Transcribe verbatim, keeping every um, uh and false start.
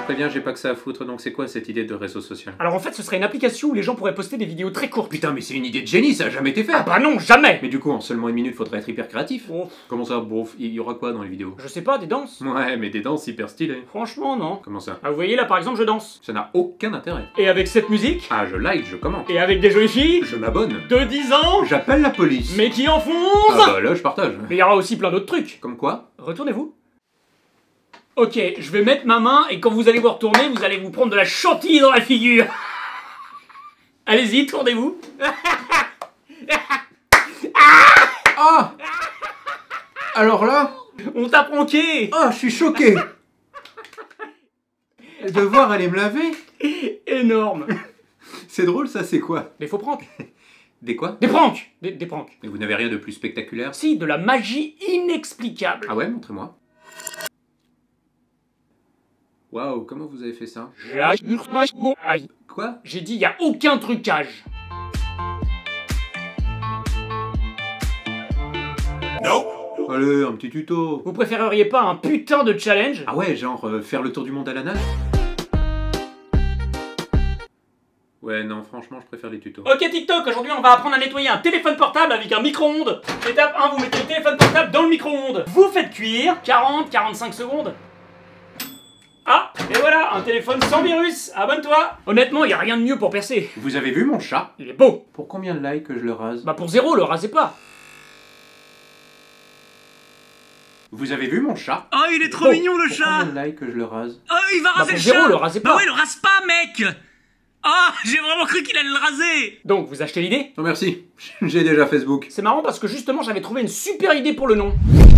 préviens, j'ai pas que ça à foutre, donc c'est quoi cette idée de réseau social? Alors en fait, ce serait une application où les gens pourraient poster des vidéos très courtes. Putain, mais c'est une idée de génie, ça a jamais été fait. Ah bah non, jamais. Mais du coup, en seulement une minute, faudrait être hyper créatif. Oh, Comment ça, bof, il y aura quoi dans les vidéos? je sais pas, des danses. Ouais, mais des danses hyper stylées. Franchement, non. Comment ça? Ah, vous voyez là, par exemple, je danse. Ça n'a aucun intérêt. Et avec cette musique, Ah, je like, je commente. et avec des jolies filles, Je m'abonne. de dix ans, J'appelle la police. mais qui enfoncent. Ah bah là, je partage. Mais il y aura aussi plein d'autres trucs. Comme quoi? Retournez-vous. Ok, je vais mettre ma main et quand vous allez vous retourner, vous allez vous prendre de la chantilly dans la figure. Allez-y, tournez-vous. Ah! Alors là? On t'a pranké. Ah, je suis choqué. Devoir aller me laver? Énorme. C'est drôle, ça, c'est quoi? Des faux pranks. Des quoi? Des pranks. Des, des pranks. Mais vous n'avez rien de plus spectaculaire? Si, de la magie inexplicable. Ah ouais, montrez-moi. Waouh, comment vous avez fait ça? Quoi? J'ai dit, il y a aucun trucage. Allez, un petit tuto. Vous préféreriez pas un putain de challenge? Ah ouais, genre euh, faire le tour du monde à la nage? Ouais, non, franchement, je préfère les tutos. Ok TikTok, aujourd'hui on va apprendre à nettoyer un téléphone portable avec un micro-ondes. Étape un, vous mettez le téléphone portable dans le micro-ondes. Vous faites cuire quarante à quarante-cinq secondes. Ah, et voilà, un téléphone sans virus, abonne-toi. Honnêtement, il y a rien de mieux pour percer. Vous avez vu mon chat? Il est beau. Pour combien de likes que je le rase? Bah pour zéro, le rasez pas. Vous avez vu mon chat? Oh, il est trop Bon, mignon le Pour chat. combien de likes que je le rase? Oh, il va Bah raser pour le zéro, chat. le rasez Bah pas. ouais, le rase pas, mec. Oh, j'ai vraiment cru qu'il allait le raser. Donc, vous achetez l'idée? Non merci, j'ai déjà Facebook. C'est marrant parce que justement j'avais trouvé une super idée pour le nom.